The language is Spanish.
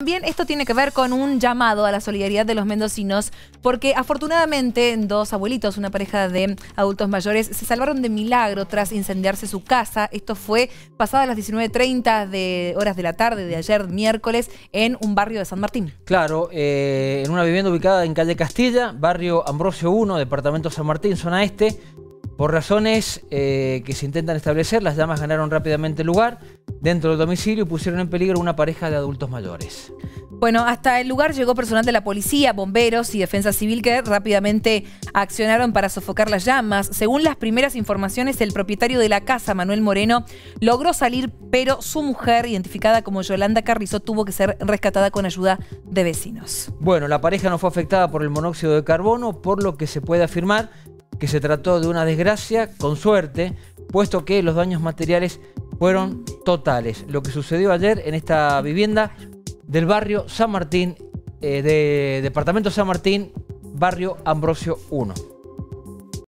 también esto tiene que ver con un llamado a la solidaridad de los mendocinos, porque afortunadamente dos abuelitos, una pareja de adultos mayores, se salvaron de milagro tras incendiarse su casa. Esto fue pasadas las 19:30 horas de la tarde de ayer miércoles en un barrio de San Martín. Claro, en una vivienda ubicada en calle Castilla, barrio Ambrosio 1, departamento San Martín, zona este. Por razones que se intentan establecer, las llamas ganaron rápidamente el lugar dentro del domicilio y pusieron en peligro a una pareja de adultos mayores. Bueno, hasta el lugar llegó personal de la policía, bomberos y defensa civil que rápidamente accionaron para sofocar las llamas. Según las primeras informaciones, el propietario de la casa, Manuel Moreno, logró salir, pero su mujer, identificada como Yolanda Carrizo, tuvo que ser rescatada con ayuda de vecinos. Bueno, la pareja no fue afectada por el monóxido de carbono, por lo que se puede afirmar que se trató de una desgracia con suerte, puesto que los daños materiales fueron totales. Lo que sucedió ayer en esta vivienda del barrio San Martín, de departamento San Martín, barrio Ambrosio 1.